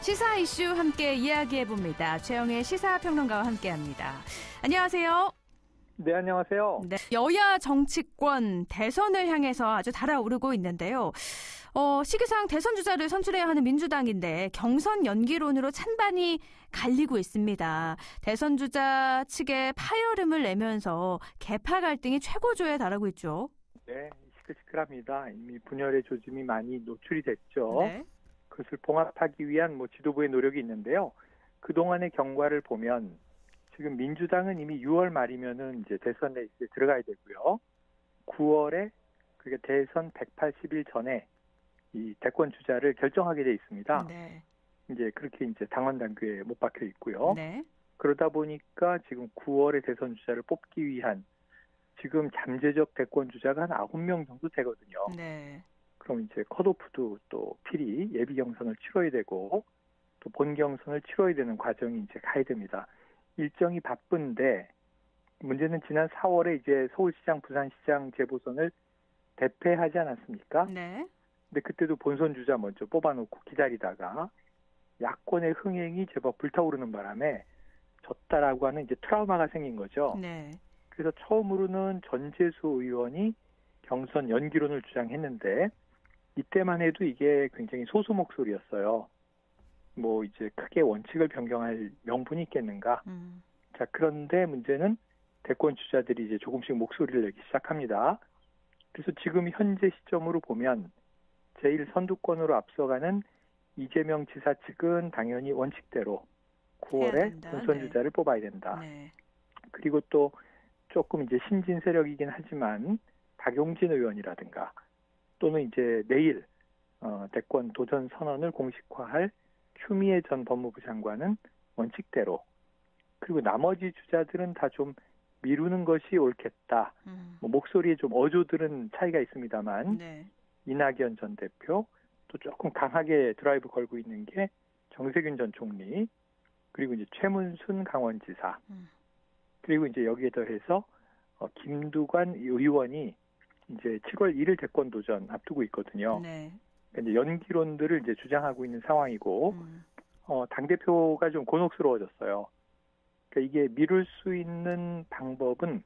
시사 이슈 함께 이야기해봅니다. 최영의 시사평론가와 함께합니다. 안녕하세요. 네, 안녕하세요. 네, 여야 정치권 대선을 향해서 아주 달아오르고 있는데요. 시기상 대선 주자를 선출해야 하는 민주당인데 경선 연기론으로 찬반이 갈리고 있습니다. 대선 주자 측에 파열음을 내면서 계파 갈등이 최고조에 달하고 있죠. 네, 시끌시끌합니다. 이미 분열의 조짐이 많이 노출이 됐죠. 네. 그것을 봉합하기 위한 지도부의 노력이 있는데요. 그동안의 경과를 보면 지금 민주당은 이미 6월 말이면은 이제 대선에 이제 들어가야 되고요. 9월에 그게 대선 180일 전에 이 대권 주자를 결정하게 돼 있습니다. 네. 이제 그렇게 이제 당원 당규에 못 박혀 있고요. 네. 그러다 보니까 지금 9월에 대선 주자를 뽑기 위한 지금 잠재적 대권 주자가 한 9명 정도 되거든요. 네. 그럼 이제 컷오프도 또 필히 예비 경선을 치러야 되고 또 본 경선을 치러야 되는 과정이 이제 가야 됩니다. 일정이 바쁜데 문제는 지난 4월에 이제 서울시장, 부산시장 재보선을 대패하지 않았습니까? 네. 근데 그때도 본선 주자 먼저 뽑아놓고 기다리다가 야권의 흥행이 제법 불타오르는 바람에 졌다라고 하는 이제 트라우마가 생긴 거죠. 네. 그래서 처음으로는 전재수 의원이 경선 연기론을 주장했는데 이때만 해도 이게 굉장히 소수 목소리였어요. 이제 크게 원칙을 변경할 명분이 있겠는가. 자, 그런데 문제는 대권 주자들이 이제 조금씩 목소리를 내기 시작합니다. 그래서 지금 현재 시점으로 보면 제1선두권으로 앞서가는 이재명 지사 측은 당연히 원칙대로 9월에 본선 주자를 뽑아야 된다. 네. 그리고 또 조금 이제 신진 세력이긴 하지만 박용진 의원이라든가 또는 이제 내일 대권 도전 선언을 공식화할 추미애 전 법무부 장관은 원칙대로, 그리고 나머지 주자들은 다 좀 미루는 것이 옳겠다. 목소리에 좀 어조들은 차이가 있습니다만 네. 이낙연 전 대표, 또 조금 강하게 드라이브 걸고 있는 게 정세균 전 총리, 그리고 이제 최문순 강원지사, 그리고 이제 여기에 더해서 김두관 의원이 이제 7월 1일 대권 도전 앞두고 있거든요. 네. 그러니까 이제 연기론들을 이제 주장하고 있는 상황이고, 당대표가 좀 곤혹스러워졌어요. 그러니까 이게 미룰 수 있는 방법은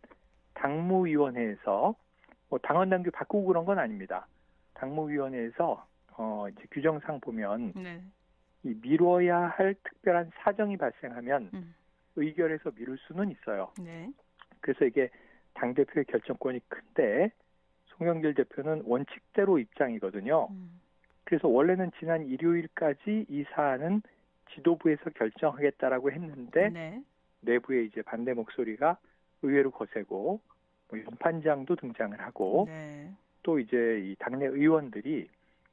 당무위원회에서, 당원 당규 바꾸고 그런 건 아닙니다. 당무위원회에서, 이제 규정상 보면, 네. 이 미뤄야 할 특별한 사정이 발생하면, 의결해서 미룰 수는 있어요. 네. 그래서 이게 당대표의 결정권이 큰데, 송영길 대표는 원칙대로 입장이거든요. 그래서 원래는 지난 일요일까지 이 사안은 지도부에서 결정하겠다라고 했는데 네. 내부에 이제 반대 목소리가 의외로 거세고 연판장도 등장을 하고 네. 또 이제 이 당내 의원들이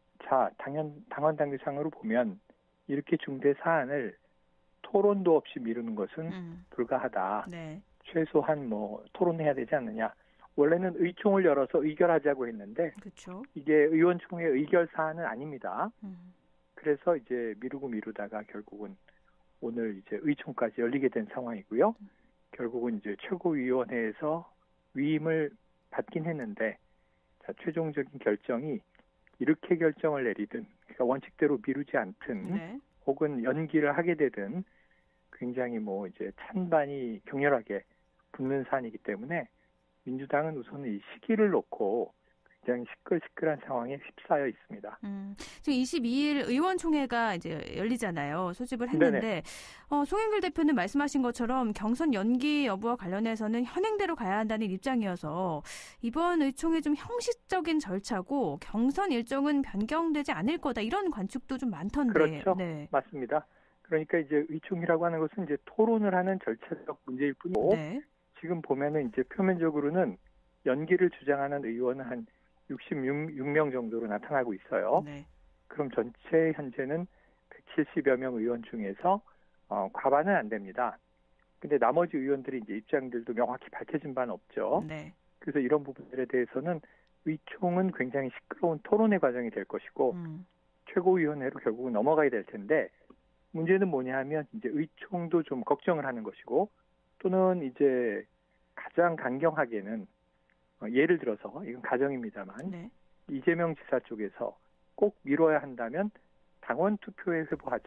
당원 당규상으로 보면 이렇게 중대 사안을 토론도 없이 미루는 것은 불가하다. 네. 최소한 토론해야 되지 않느냐. 원래는 의총을 열어서 의결하자고 했는데 그렇죠. 이게 의원총회 의결 사안은 아닙니다. 그래서 이제 미루다가 결국은 오늘 이제 의총까지 열리게 된 상황이고요. 결국은 이제 최고위원회에서 위임을 받긴 했는데 최종적인 결정이 이렇게 결정을 내리든, 그러니까 원칙대로 미루지 않든, 네. 혹은 연기를 하게 되든 굉장히 이제 찬반이 격렬하게 붙는 사안이기 때문에 민주당은 우선 이 시기를 놓고 굉장히 시끌시끌한 상황에 휩싸여 있습니다. 지금 22일 의원총회가 이제 열리잖아요. 소집을 했는데, 송영길 대표는 말씀하신 것처럼 경선 연기 여부와 관련해서는 현행대로 가야 한다는 입장이어서 이번 의총이 좀 형식적인 절차고 경선 일정은 변경되지 않을 거다, 이런 관측도 좀 많던데. 그렇죠. 네. 맞습니다. 그러니까 이제 의총이라고 하는 것은 이제 토론을 하는 절차적 문제일 뿐이고, 네. 지금 보면은 이제 표면적으로는 연기를 주장하는 의원은 한 66명 정도로 나타나고 있어요. 네. 그럼 전체 현재는 170여 명 의원 중에서 과반은 안 됩니다. 근데 나머지 의원들이 이제 입장들도 명확히 밝혀진 바는 없죠. 네. 그래서 이런 부분들에 대해서는 의총은 굉장히 시끄러운 토론의 과정이 될 것이고 최고위원회로 결국은 넘어가야 될 텐데, 문제는 뭐냐 하면 이제 의총도 좀 걱정을 하는 것이고, 또는 이제 가장 강경하게는 예를 들어서 이건 가정입니다만 네. 이재명 지사 쪽에서 꼭 미뤄야 한다면 당원 투표에 회부하자.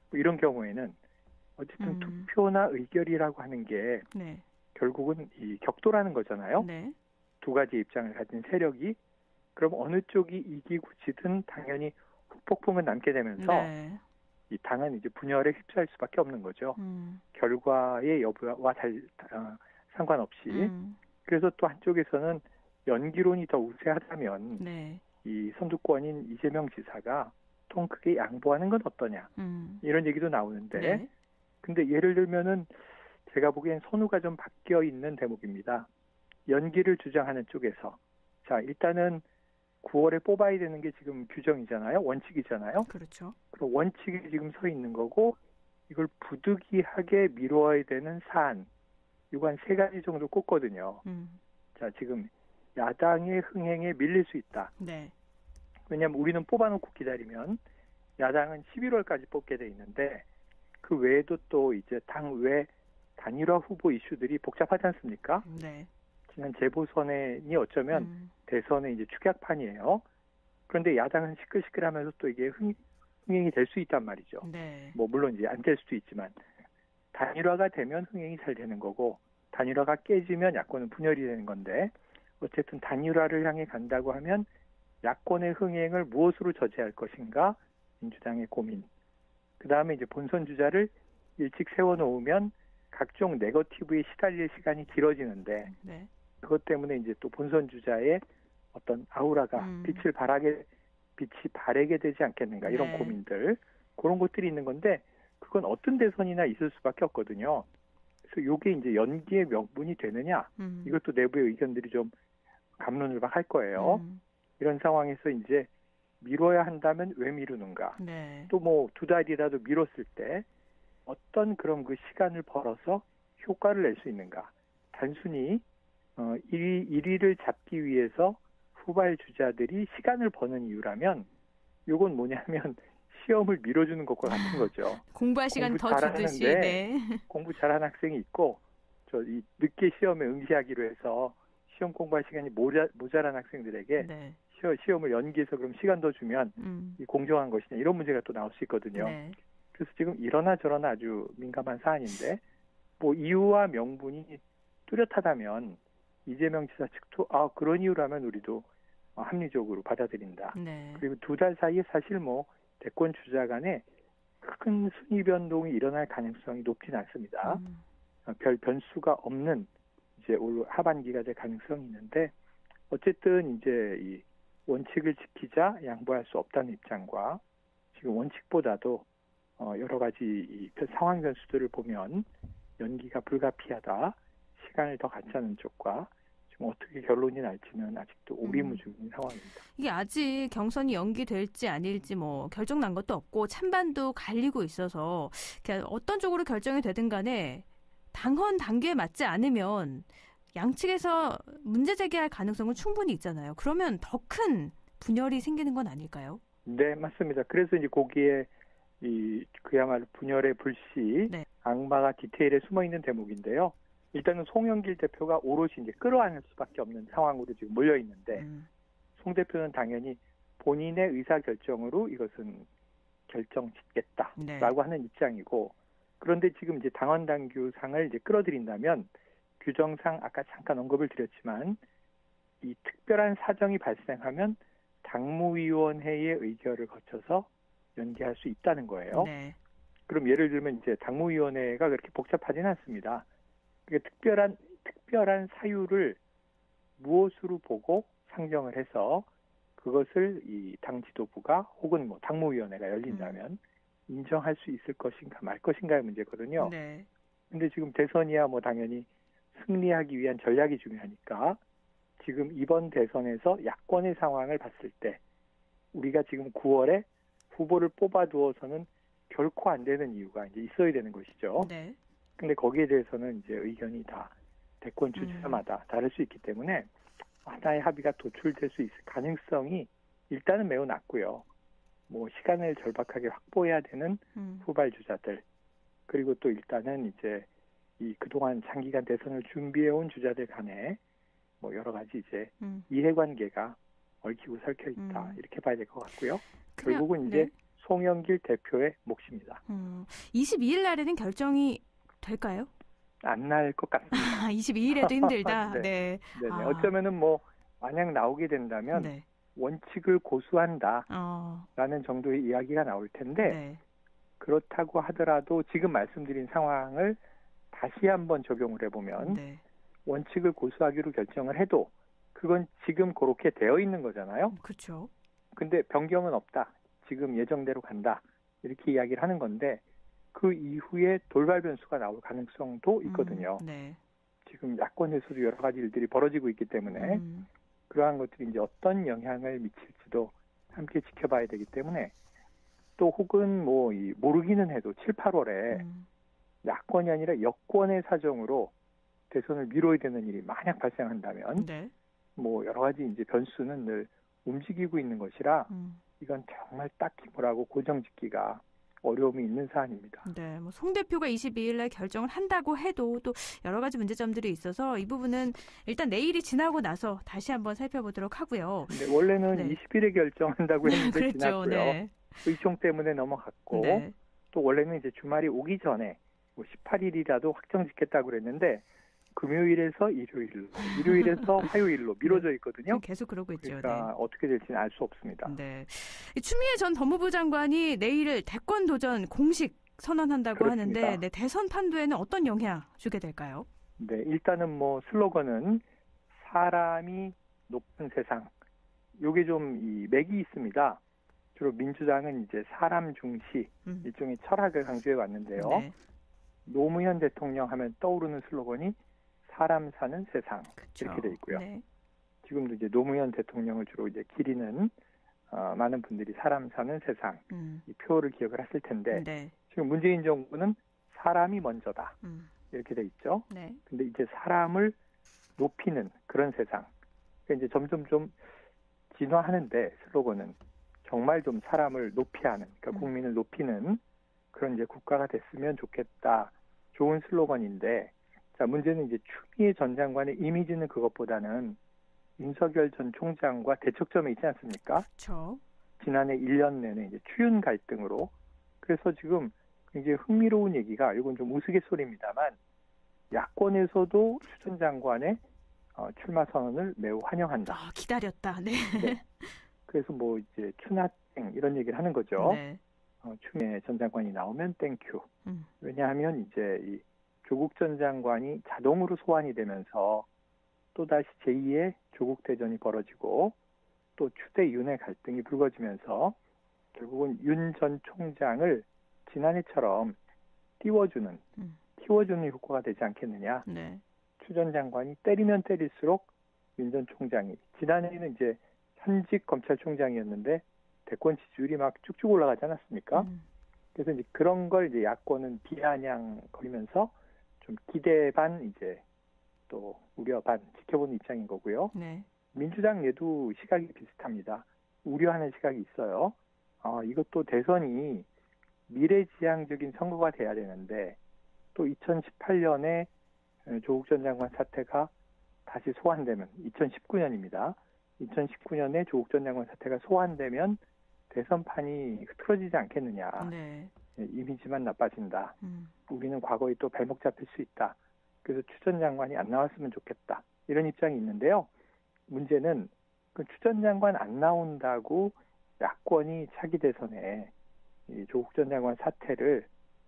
뭐 이런 경우에는 어쨌든 투표나 의결이라고 하는 게 네. 결국은 이 격돌하는 거잖아요. 네. 두 가지 입장을 가진 세력이 그럼 어느 쪽이 이기고 지든 당연히 후폭풍은 남게 되면서 네. 이 당은 이제 분열에 휩싸일 수밖에 없는 거죠. 결과의 여부와 상관없이. 그래서 또 한쪽에서는 연기론이 더 우세하다면 네. 이 선두권인 이재명 지사가 통 크게 양보하는 건 어떠냐 이런 얘기도 나오는데 네. 근데 예를 들면은 제가 보기엔 선후가 좀 바뀌어 있는 대목입니다. 연기를 주장하는 쪽에서 자 일단은 9월에 뽑아야 되는 게 지금 규정이잖아요. 원칙이잖아요. 그렇죠. 그럼 원칙이 지금 서 있는 거고 이걸 부득이하게 미뤄야 되는 사안 이거 한 3가지 정도 꼽거든요. 자 지금 야당의 흥행에 밀릴 수 있다. 네. 왜냐하면 우리는 뽑아놓고 기다리면 야당은 11월까지 뽑게 돼 있는데 그 외에도 또 이제 당 외 단일화 후보 이슈들이 복잡하지 않습니까? 네. 지난 재보선이 어쩌면 대선의 이제 축약판이에요. 그런데 야당은 시끌시끌하면서 또 이게 흥행이 될 수 있단 말이죠. 네. 뭐 물론 이제 안 될 수도 있지만 단일화가 되면 흥행이 잘 되는 거고 단일화가 깨지면 야권은 분열이 되는 건데 어쨌든 단일화를 향해 간다고 하면 야권의 흥행을 무엇으로 저지할 것인가 민주당의 고민. 그 다음에 이제 본선 주자를 일찍 세워놓으면 각종 네거티브에 시달릴 시간이 길어지는데 네. 그것 때문에 이제 또 본선 주자의 어떤 아우라가 빛이 바래게 되지 않겠는가 이런 네. 고민들 그런 것들이 있는 건데 그건 어떤 대선이나 있을 수밖에 없거든요. 그래서 이게 이제 연기의 명분이 되느냐 이것도 내부의 의견들이 좀 갑론을박할 거예요. 이런 상황에서 이제 미뤄야 한다면 왜 미루는가? 네. 또 뭐 2달이라도 미뤘을 때 어떤 그런 그 시간을 벌어서 효과를 낼 수 있는가? 단순히 1위를 잡기 위해서 후발 주자들이 시간을 버는 이유라면 이건 뭐냐면 시험을 미뤄주는 것과 같은 거죠. 공부할 시간 더 주듯이. 네. 공부 잘하는 학생이 있고 이 늦게 시험에 응시하기로 해서 시험 공부할 시간이 모자란 학생들에게 네. 시험을 연기해서 그럼 시간 더 주면 이 공정한 것이냐 이런 문제가 또 나올 수 있거든요. 네. 그래서 지금 이러나 저러나 아주 민감한 사안인데 뭐 이유와 명분이 뚜렷하다면 이재명 지사 측도 그런 이유라면 우리도 합리적으로 받아들인다. 네. 그리고 2달 사이에 사실 뭐 대권 주자 간에 큰 순위 변동이 일어날 가능성이 높지는 않습니다. 별 변수가 없는 이제 올 하반기가 될 가능성이 있는데 어쨌든 이제 이 원칙을 지키자 양보할 수 없다는 입장과 지금 원칙보다도 여러 가지 이 상황 변수들을 보면 연기가 불가피하다, 시간을 더 갖자는 쪽과 지금 어떻게 결론이 날지는 아직도 오리무중인 상황입니다. 이게 아직 경선이 연기될지 아닐지 뭐 결정 난 것도 없고 찬반도 갈리고 있어서 어떤 쪽으로 결정이 되든 간에 당헌 단계에 맞지 않으면 양측에서 문제 제기할 가능성은 충분히 있잖아요. 그러면 더 큰 분열이 생기는 건 아닐까요? 네, 맞습니다. 그래서 이제 거기에 그야말로 분열의 불씨, 네. 악마가 디테일에 숨어 있는 대목인데요. 일단은 송영길 대표가 오롯이 이제 끌어안을 수밖에 없는 상황으로 지금 몰려 있는데, 송 대표는 당연히 본인의 의사 결정으로 이것은 결정짓겠다라고 네. 하는 입장이고, 그런데 지금 이제 당원 당규상을 이제 끌어들인다면 규정상 아까 잠깐 언급을 드렸지만 이 특별한 사정이 발생하면 당무위원회의 의결을 거쳐서 연기할 수 있다는 거예요. 네. 그럼 예를 들면 이제 당무위원회가 그렇게 복잡하지는 않습니다. 그게 특별한 사유를 무엇으로 보고 상정을 해서 그것을 이 당 지도부가 혹은 뭐 당무위원회가 열린다면 인정할 수 있을 것인가 말 것인가의 문제거든요. 네. 근데 지금 대선이야 뭐 당연히 승리하기 위한 전략이 중요하니까 지금 이번 대선에서 야권의 상황을 봤을 때 우리가 지금 9월에 후보를 뽑아두어서는 결코 안 되는 이유가 이제 있어야 되는 것이죠. 네. 근데 거기에 대해서는 이제 의견이 다 대권 주자마다 다를 수 있기 때문에 하나의 합의가 도출될 수 있을 가능성이 일단은 매우 낮고요. 뭐 시간을 절박하게 확보해야 되는 후발 주자들 그리고 또 일단은 이제 이 그동안 장기간 대선을 준비해온 주자들 간에 뭐 여러 가지 이제 이해관계가 얽히고 설켜 있다 이렇게 봐야 될 것 같고요. 결국은 이제 송영길 대표의 몫입니다. 22일 날에는 결정이 될까요? 안 날 것 같습니다. 22일에도 힘들다. 네. 네. 네네. 어쩌면은 뭐 만약 나오게 된다면 네. 원칙을 고수한다라는 정도의 이야기가 나올 텐데 네. 그렇다고 하더라도 지금 말씀드린 상황을 다시 한번 적용을 해보면 네. 원칙을 고수하기로 결정을 해도 그건 지금 그렇게 되어 있는 거잖아요. 그렇죠. 근데 변경은 없다. 지금 예정대로 간다. 이렇게 이야기를 하는 건데 그 이후에 돌발 변수가 나올 가능성도 있거든요. 네. 지금 야권에서도 여러 가지 일들이 벌어지고 있기 때문에 그러한 것들이 이제 어떤 영향을 미칠지도 함께 지켜봐야 되기 때문에 또 혹은 뭐 모르기는 해도 7, 8월에 야권이 아니라 여권의 사정으로 대선을 미뤄야 되는 일이 만약 발생한다면 네. 뭐 여러 가지 이제 변수는 늘 움직이고 있는 것이라 이건 정말 딱히 뭐라고 고정짓기가 어려움이 있는 사안입니다. 네, 뭐 송 대표가 22일 날 결정을 한다고 해도 또 여러 가지 문제점들이 있어서 이 부분은 일단 내일이 지나고 나서 다시 한번 살펴보도록 하고요. 네, 원래는 네. 20일에 결정한다고 했는데 그랬죠. 지났고요. 네. 의총 때문에 넘어갔고 네. 또 원래는 이제 주말이 오기 전에 뭐 18일이라도 확정 짓겠다고 그랬는데 금요일에서 일요일로, 일요일에서 화요일로 미뤄져 있거든요. 계속 그러고 있죠. 그러니까 네. 어떻게 될지는 알 수 없습니다. 네. 추미애 전 법무부 장관이 내일 대권 도전 공식 선언한다고 그렇습니다. 하는데 네, 대선 판도에는 어떤 영향 주게 될까요? 네, 일단은 뭐 슬로건은 사람이 높은 세상. 요게 좀 이 맥이 있습니다. 주로 민주당은 이제 사람 중시 일종의 철학을 강조해 왔는데요. 네. 노무현 대통령 하면 떠오르는 슬로건이 사람 사는 세상 그쵸. 이렇게 돼 있고요. 네. 지금도 이제 노무현 대통령을 주로 이제 기리는 많은 분들이 사람 사는 세상 이 표를 기억을 하실 텐데 네. 지금 문재인 정부는 사람이 먼저다 이렇게 돼 있죠. 네. 근데 이제 사람을 높이는 그런 세상. 그러니까 이제 점점 좀 진화하는데 슬로건은 정말 좀 사람을 높이야 하는, 그러니까 국민을 높이는 그런 이제 국가가 됐으면 좋겠다. 좋은 슬로건인데, 자, 문제는 이제 추미애 전 장관의 이미지는 그것보다는 윤석열 전 총장과 대척점에 있지 않습니까? 그렇죠. 지난해 1년 내내 이제 추윤 갈등으로. 그래서 지금 굉장히 흥미로운 얘기가, 이건 좀 우스갯소리입니다만, 야권에서도 추 전 장관의 출마 선언을 매우 환영한다. 기다렸다. 네. 네. 그래서 뭐 이제 추나땡 이런 얘기를 하는 거죠. 네. 추미애 전 장관이 나오면 땡큐. 왜냐하면 이제 이 조국 전 장관이 자동으로 소환이 되면서 또다시 제2의 조국 대전이 벌어지고 또 추대 윤의 갈등이 불거지면서 결국은 윤 전 총장을 지난해처럼 키워주는 효과가 되지 않겠느냐. 네. 추 전 장관이 때리면 때릴수록 윤 전 총장이 지난해에는 이제 현직 검찰총장이었는데 대권 지지율이 막 쭉쭉 올라가지 않았습니까? 그래서 이제 그런 걸 이제 야권은 비아냥거리면서 좀 기대 반 이제 또 우려 반 지켜보는 입장인 거고요. 네. 민주당 내도 시각이 비슷합니다. 우려하는 시각이 있어요. 이것도 대선이 미래지향적인 선거가 돼야 되는데 또 2018년에 조국 전 장관 사태가 다시 소환되면 2019년입니다. 2019년에 조국 전 장관 사태가 소환되면 대선판이 흐트러지지 않겠느냐. 네. 이미지만 나빠진다. 우리는 과거에 또 발목 잡힐 수 있다. 그래서 추 전 장관이 안 나왔으면 좋겠다. 이런 입장이 있는데요. 문제는 그 추 전 장관 안 나온다고 야권이 차기 대선에 이 조국 전 장관 사태를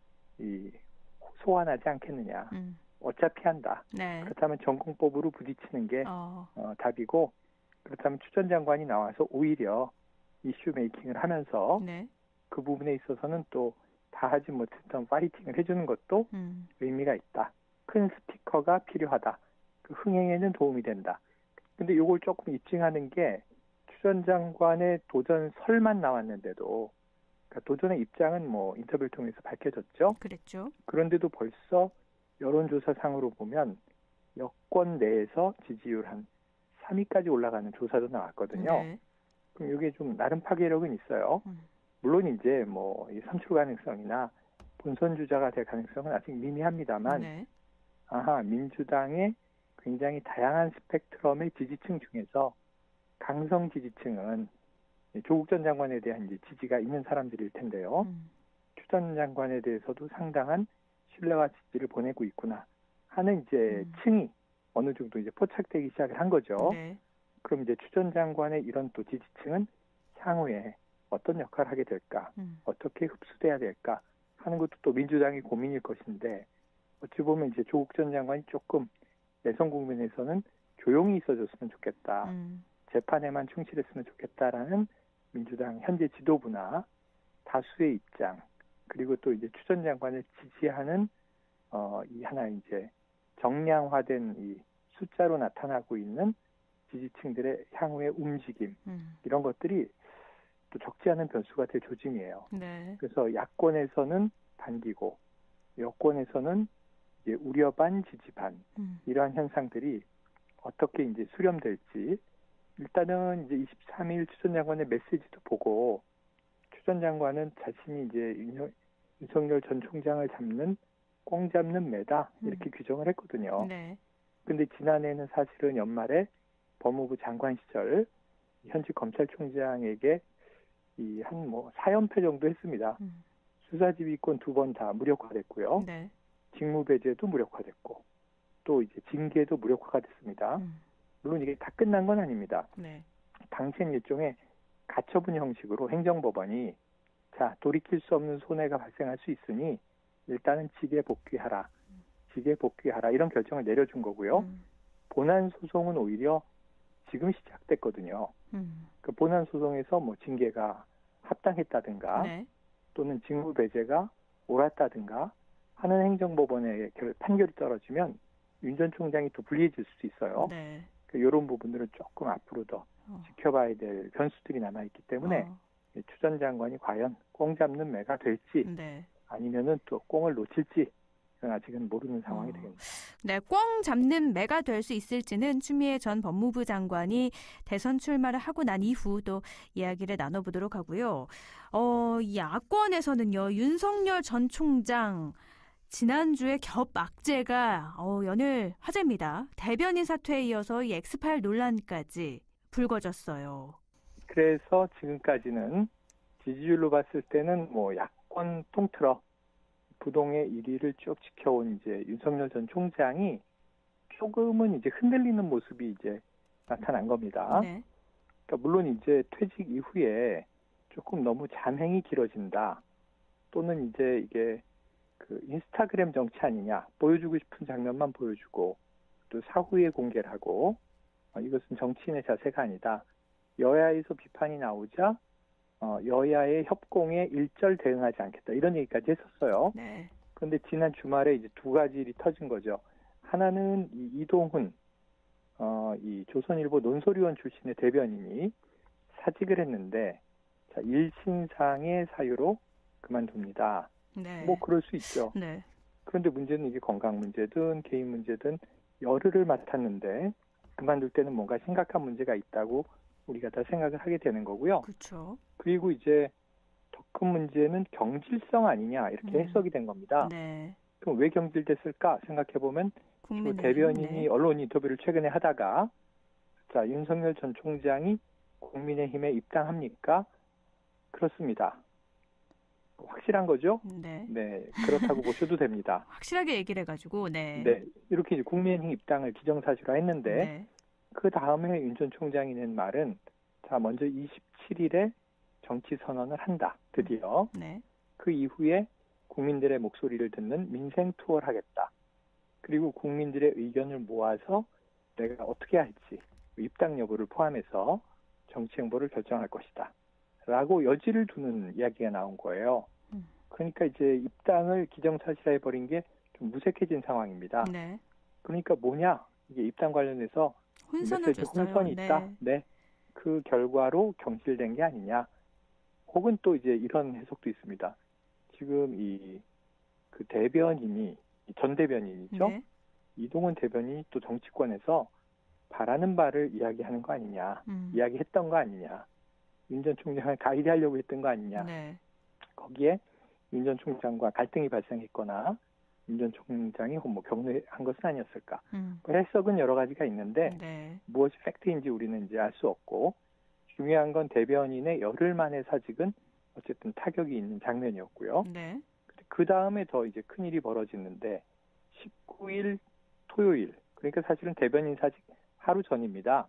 소환하지 않겠느냐. 어차피 한다. 네. 그렇다면 전공법으로 부딪히는 게 답이고 그렇다면 추 전 장관이 나와서 오히려 이슈 메이킹을 하면서 네. 그 부분에 있어서는 또 다 하지 못했던 파이팅을 해주는 것도 의미가 있다. 큰 스피커가 필요하다. 그 흥행에는 도움이 된다. 근데 이걸 조금 입증하는 게 추 전 장관의 도전설만 나왔는데도 그러니까 도전의 입장은 뭐 인터뷰를 통해서 밝혀졌죠. 그랬죠. 그런데도 벌써 여론조사상으로 보면 여권 내에서 지지율 한 3위까지 올라가는 조사도 나왔거든요. 네. 그럼 이게 좀 나름 파괴력은 있어요. 물론 이제 뭐 이 선출 가능성이나 본선 주자가 될 가능성은 아직 미미합니다만, 네. 민주당의 굉장히 다양한 스펙트럼의 지지층 중에서 강성 지지층은 조국 전 장관에 대한 이제 지지가 있는 사람들일 텐데요. 추 전 장관에 대해서도 상당한 신뢰와 지지를 보내고 있구나 하는 이제 층이 어느 정도 이제 포착되기 시작을 한 거죠. 네. 그럼 이제 추 전 장관의 이런 또 지지층은 향후에 어떤 역할을 하게 될까, 어떻게 흡수돼야 될까 하는 것도 또 민주당의 고민일 것인데 어찌 보면 이제 조국 전 장관이 조금 내성 국면에서는 조용히 있어줬으면 좋겠다, 재판에만 충실했으면 좋겠다라는 민주당 현재 지도부나 다수의 입장, 그리고 또 이제 추 전 장관을 지지하는 이 하나 이제 정량화된 이 숫자로 나타나고 있는 지지층들의 향후의 움직임 이런 것들이 또 적지 않은 변수가 될 조짐이에요. 네. 그래서 야권에서는 반기고 여권에서는 이제 우려 반 지지 반 이러한 현상들이 어떻게 이제 수렴될지 일단은 이제 23일 추 전 장관의 메시지도 보고 추 전 장관은 자신이 이제 윤석열 전 총장을 잡는 꽁 잡는 매다 이렇게 규정을 했거든요. 네. 근데 지난해는 사실은 연말에 법무부 장관 시절 현직 검찰총장에게 이 한 뭐 4연패 정도 했습니다. 수사지휘권 2번 다 무력화됐고요. 네. 직무배제도 무력화됐고 또 이제 징계도 무력화가 됐습니다. 물론 이게 다 끝난 건 아닙니다. 네. 당시엔 일종의 가처분 형식으로 행정법원이 자 돌이킬 수 없는 손해가 발생할 수 있으니 일단은 직에 복귀하라. 직에 복귀하라 이런 결정을 내려준 거고요. 본안 소송은 오히려 지금 시작됐거든요. 그 본안 소송에서 뭐 징계가 합당했다든가 네. 또는 직무 배제가 옳았다든가 하는 행정법원의 판결이 떨어지면 윤 전 총장이 또 불리해질 수도 있어요. 네. 이런 부분들은 조금 앞으로 더 지켜봐야 될 변수들이 남아있기 때문에 추 전 장관이 과연 꽁 잡는 매가 될지 네. 아니면은 또 꽁을 놓칠지 아직은 모르는 상황이 되겠습니다. 네, 꽁 잡는 매가 될 수 있을지는 추미애 전 법무부 장관이 대선 출마를 하고 난 이후 또 이야기를 나눠보도록 하고요. 야권에서는요, 윤석열 전 총장 지난주에 겹 악재가 연일 화제입니다. 대변인 사퇴에 이어서 이 엑스파일 논란까지 불거졌어요. 그래서 지금까지는 지지율로 봤을 때는 뭐 야권 통틀어 부동의 1위를 쭉 지켜온 이제 윤석열 전 총장이 조금은 이제 흔들리는 모습이 이제 나타난 겁니다. 네. 그러니까 물론 이제 퇴직 이후에 조금 너무 잔행이 길어진다. 또는 이제 이게 그 인스타그램 정치 아니냐. 보여주고 싶은 장면만 보여주고 또 사후에 공개를 하고 이것은 정치인의 자세가 아니다. 여야에서 비판이 나오자 여야의 협공에 일절 대응하지 않겠다. 이런 얘기까지 했었어요. 네. 그런데 지난 주말에 이제 두 가지 일이 터진 거죠. 하나는 이동훈, 이 조선일보 논설위원 출신의 대변인이 사직을 했는데, 자, 일신상의 사유로 그만둡니다. 네. 뭐 그럴 수 있죠. 네. 그런데 문제는 이게 건강 문제든 개인 문제든 열흘을 맡았는데 그만둘 때는 뭔가 심각한 문제가 있다고 우리가 다 생각을 하게 되는 거고요. 그렇죠. 그리고 이제 더 큰 문제는 경질성 아니냐 이렇게 해석이 된 겁니다. 네. 그럼 왜 경질됐을까 생각해보면 대변인이 언론 인터뷰를 최근에 하다가 자 윤석열 전 총장이 국민의힘에 입당합니까? 그렇습니다. 확실한 거죠? 네. 네, 그렇다고 보셔도 됩니다. 확실하게 얘기를 해가지고, 네. 네, 이렇게 이제 국민의힘 입당을 기정사실화 했는데 네. 그 다음에 윤 전 총장이 낸 말은 자 먼저 27일에 정치 선언을 한다. 드디어. 네. 그 이후에 국민들의 목소리를 듣는 민생 투어를 하겠다. 그리고 국민들의 의견을 모아서 내가 어떻게 할지 입당 여부를 포함해서 정치 행보를 결정할 것이다. 라고 여지를 두는 이야기가 나온 거예요. 그러니까 이제 입당을 기정사실화해버린 게 좀 무색해진 상황입니다. 네. 그러니까 뭐냐? 이게 입당 관련해서 혼선을 줬어요. 혼선이 있다. 네. 그 결과로 경질된 게 아니냐. 혹은 또 이제 이런 해석도 있습니다. 지금 그 대변인이 전 대변인이죠. 네. 이동훈 대변인이 또 정치권에서 바라는 바를 이야기하는 거 아니냐. 이야기했던 거 아니냐. 윤 전 총장을 가이드하려고 했던 거 아니냐. 네. 거기에 윤 전 총장과 갈등이 발생했거나 윤 전 총장이 뭐 격려한 것은 아니었을까. 해석은 여러 가지가 있는데 네. 무엇이 팩트인지 우리는 이제 알 수 없고 중요한 건 대변인의 열흘 만에 사직은 어쨌든 타격이 있는 장면이었고요. 네. 그 다음에 더 이제 큰 일이 벌어지는데 19일 토요일, 그러니까 사실은 대변인 사직 하루 전입니다.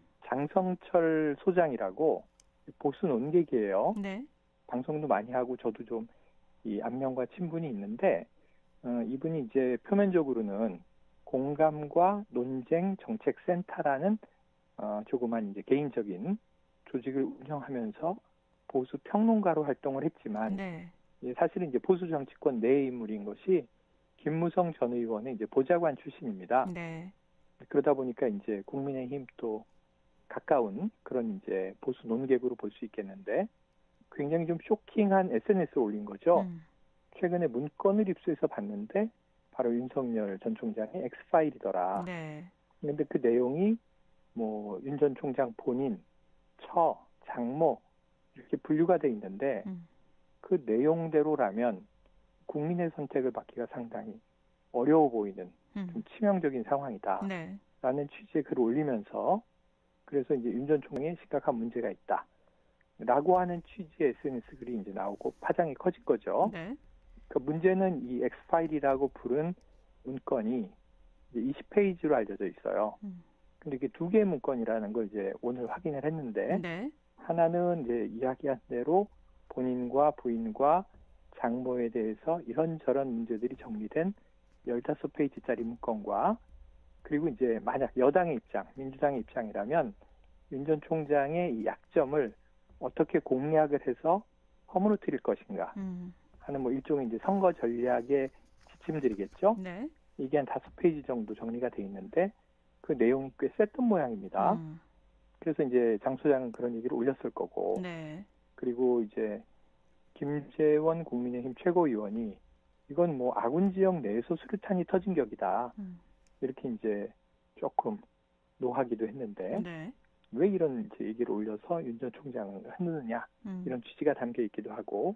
장성철 소장이라고 보수 논객이에요. 네. 방송도 많이 하고 저도 좀 이 안면과 친분이 있는데 이분이 이제 표면적으로는 공감과 논쟁 정책센터라는 조그만 이제 개인적인 조직을 운영하면서 보수 평론가로 활동을 했지만 네. 사실은 이제 보수 정치권 내의 인물인 것이 김무성 전 의원의 이제 보좌관 출신입니다. 네. 그러다 보니까 이제 국민의힘 또 가까운 그런 이제 보수 논객으로 볼 수 있겠는데 굉장히 좀 쇼킹한 SNS에 올린 거죠. 최근에 문건을 입수해서 봤는데 바로 윤석열 전 총장의 엑스파일이더라. 네. 그런데 그 내용이 뭐 윤 전 총장 본인, 장모 이렇게 분류가 돼 있는데 그 내용대로라면 국민의 선택을 받기가 상당히 어려워 보이는 좀 치명적인 상황이다. 네. 라는 취지의 글을 올리면서 그래서 이제 윤 전 총장에 심각한 문제가 있다. 라고 하는 취지의 SNS 글이 이제 나오고 파장이 커진 거죠. 네. 그 문제는 이 엑스파일이라고 부른 문건이 이제 20페이지로 알려져 있어요. 근데 이게 두 개의 문건이라는 걸 이제 오늘 확인을 했는데 네. 하나는 이제 이야기한 대로 본인과 부인과 장모에 대해서 이런저런 문제들이 정리된 15페이지짜리 문건과 그리고 이제 만약 여당의 입장, 민주당의 입장이라면 윤 전 총장의 이 약점을 어떻게 공략을 해서 허물어뜨릴 것인가 하는 뭐 일종의 이제 선거 전략의 지침들이겠죠. 네. 이게 한 5페이지 정도 정리가 돼 있는데 그 내용이 꽤 셌던 모양입니다. 그래서 이제 장 소장은 그런 얘기를 올렸을 거고 네. 그리고 이제 김재원 국민의힘 최고위원이 이건 뭐 아군 지역 내에서 수류탄이 터진 격이다. 이렇게 이제 조금 노하기도 했는데 네. 왜 이런 이제 얘기를 올려서 윤 전 총장을 흔드느냐 이런 취지가 담겨 있기도 하고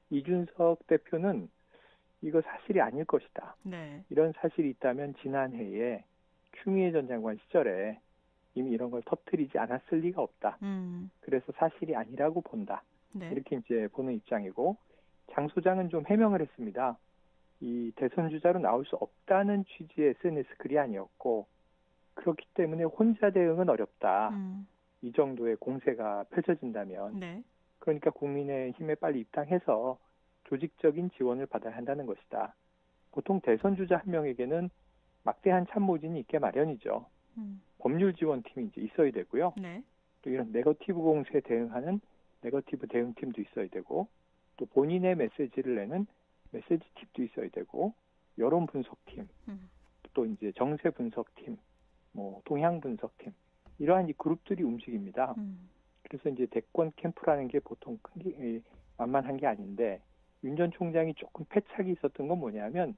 이준석 대표는 이거 사실이 아닐 것이다. 네. 이런 사실이 있다면 지난해에 추미애 전 장관 시절에 이미 이런 걸 터뜨리지 않았을 리가 없다. 그래서 사실이 아니라고 본다. 네. 이렇게 이제 보는 입장이고 장 소장은 좀 해명을 했습니다. 이 대선 주자로 나올 수 없다는 취지의 SNS 글이 아니었고 그렇기 때문에 혼자 대응은 어렵다. 이 정도의 공세가 펼쳐진다면 네. 그러니까 국민의힘에 빨리 입당해서 조직적인 지원을 받아야 한다는 것이다. 보통 대선 주자 한 명에게는 막대한 참모진이 있게 마련이죠. 법률 지원팀이 이제 있어야 되고요. 네. 또 이런 네거티브 공세에 대응하는 네거티브 대응팀도 있어야 되고 또 본인의 메시지를 내는 메시지 팁도 있어야 되고 여론 분석팀, 또 이제 정세 분석팀, 뭐 동향 분석팀 이러한 이 그룹들이 움직입니다. 그래서 이제 대권 캠프라는 게 보통 만만한 게 아닌데 윤 전 총장이 조금 패착이 있었던 건 뭐냐면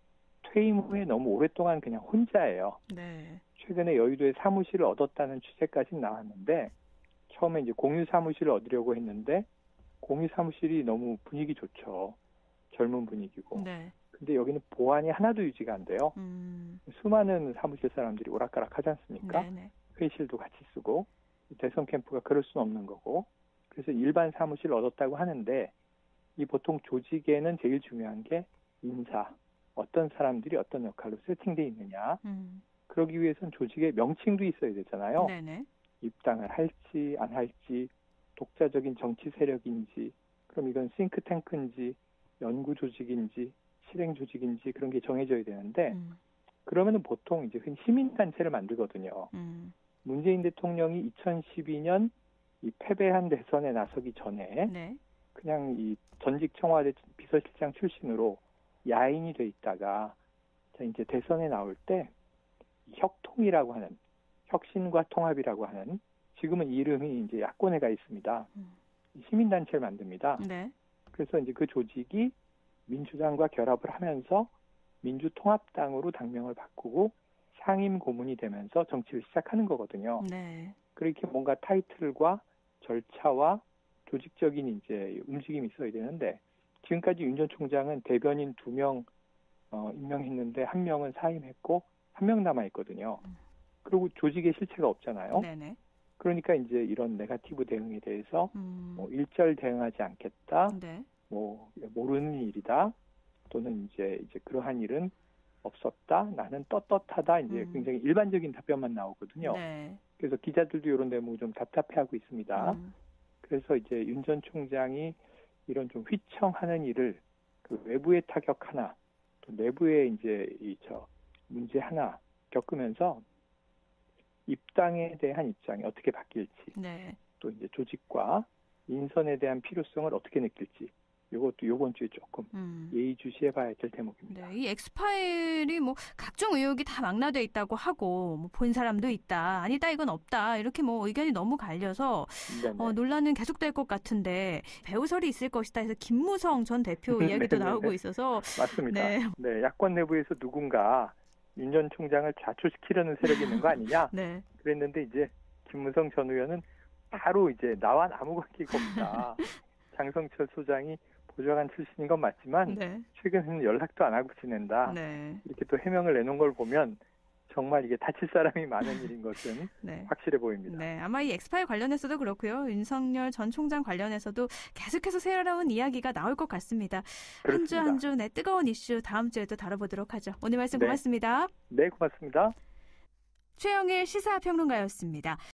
퇴임 후에 너무 오랫동안 그냥 혼자예요. 네. 최근에 여의도에 사무실을 얻었다는 취재까지 나왔는데 처음에 이제 공유 사무실을 얻으려고 했는데 공유 사무실이 너무 분위기 좋죠. 젊은 분위기고. 네. 근데 여기는 보안이 하나도 유지가 안 돼요. 수많은 사무실 사람들이 오락가락 하지 않습니까? 네네. 회의실도 같이 쓰고 대선 캠프가 그럴 수는 없는 거고 그래서 일반 사무실을 얻었다고 하는데 이 보통 조직에는 제일 중요한 게 인사, 어떤 사람들이 어떤 역할로 세팅되어 있느냐. 그러기 위해서는 조직의 명칭도 있어야 되잖아요. 네네. 입당을 할지 안 할지, 독자적인 정치 세력인지, 그럼 이건 싱크탱크인지, 연구 조직인지, 실행 조직인지 그런 게 정해져야 되는데 그러면은 보통 이제 시민단체를 만들거든요. 문재인 대통령이 2012년 이 패배한 대선에 나서기 전에 네. 그냥 이 전직 청와대 비서실장 출신으로 야인이 돼 있다가 이제 대선에 나올 때 혁통이라고 하는 혁신과 통합이라고 하는 지금은 이름이 이제 야권에 가 있습니다. 시민단체를 만듭니다. 네. 그래서 이제 그 조직이 민주당과 결합을 하면서 민주통합당으로 당명을 바꾸고 상임 고문이 되면서 정치를 시작하는 거거든요. 네. 그렇게 뭔가 타이틀과 절차와 조직적인 이제 움직임이 있어야 되는데 지금까지 윤 전 총장은 대변인 2명 임명했는데 1명은 사임했고 1명 남아 있거든요. 그리고 조직의 실체가 없잖아요. 네네. 그러니까 이제 이런 네거티브 대응에 대해서 뭐 일절 대응하지 않겠다. 네. 뭐 모르는 일이다. 또는 이제 그러한 일은 없었다. 나는 떳떳하다. 이제 굉장히 일반적인 답변만 나오거든요. 네. 그래서 기자들도 이런 대목을 좀 답답해하고 있습니다. 그래서 이제 윤 전 총장이 이런 좀 휘청하는 일을 그 외부의 타격 하나, 또 내부의 이제 문제 하나 겪으면서 입당에 대한 입장이 어떻게 바뀔지, 네. 또 이제 조직과 인선에 대한 필요성을 어떻게 느낄지, 이것도 이번 주에 조금 예의주시해봐야 될 대목입니다. 네, 이 엑스파일이 뭐 각종 의혹이 다 망라돼 있다고 하고 뭐 본 사람도 있다, 아니다 이건 없다 이렇게 뭐 의견이 너무 갈려서 논란은 계속될 것 같은데 배우설이 있을 것이다 해서 김무성 전 대표 이야기도 나오고 있어서 맞습니다. 네. 네, 야권 내부에서 누군가 윤 전 총장을 좌초시키려는 세력이 있는 거 아니냐? 네. 그랬는데 이제 김무성 전 의원은 바로 이제 나와 아무 관계가 없다. 장성철 소장이 보좌관 출신인 건 맞지만 네. 최근에는 연락도 안 하고 지낸다. 네. 이렇게 또 해명을 내놓은 걸 보면 정말 이게 다칠 사람이 많은 일인 것은 네. 확실해 보입니다. 네, 아마 이 엑스파일 관련해서도 그렇고요. 윤석열 전 총장 관련해서도 계속해서 새로운 이야기가 나올 것 같습니다. 한 주 한 주 네, 뜨거운 이슈 다음 주에도 다뤄보도록 하죠. 오늘 말씀 고맙습니다. 네, 고맙습니다. 최영일 시사평론가였습니다.